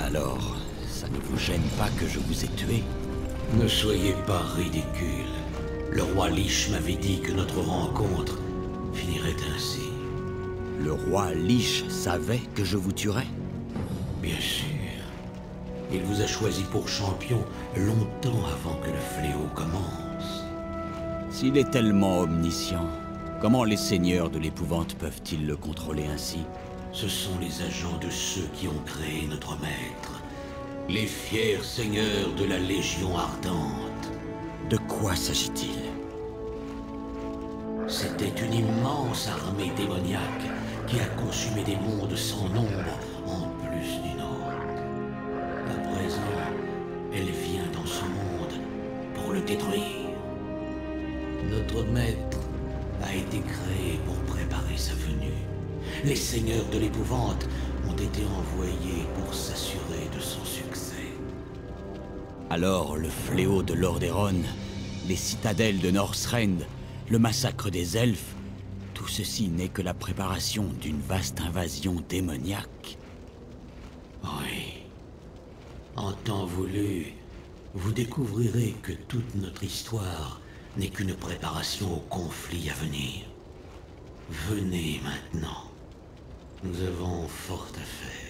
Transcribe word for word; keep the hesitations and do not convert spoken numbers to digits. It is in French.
Alors, ça ne vous gêne pas que je vous ai tué? Ne soyez pas ridicule. Le roi Lich m'avait dit que notre rencontre finirait ainsi. Le roi Lich savait que je vous tuerais? Bien sûr. Il vous a choisi pour champion longtemps avant que le fléau commence. S'il est tellement omniscient, comment les seigneurs de l'épouvante peuvent-ils le contrôler ainsi? Ce sont les agents de ceux qui ont créé notre maître. Les fiers seigneurs de la Légion Ardente. De quoi s'agit-il? C'était une immense armée démoniaque qui a consumé des mondes sans nombre en plus d'une autre. À présent, elle vient dans ce monde pour le détruire. Notre maître a été créé pour préparer sa venue. Les seigneurs de l'épouvante ont été envoyés pour s'assurer de son succès. Alors le fléau de Lordaeron, les citadelles de Northrend, le massacre des elfes, tout ceci n'est que la préparation d'une vaste invasion démoniaque. Oui. En temps voulu, vous découvrirez que toute notre histoire n'est qu'une préparation au conflit à venir. Venez maintenant. Nous avons fort à faire.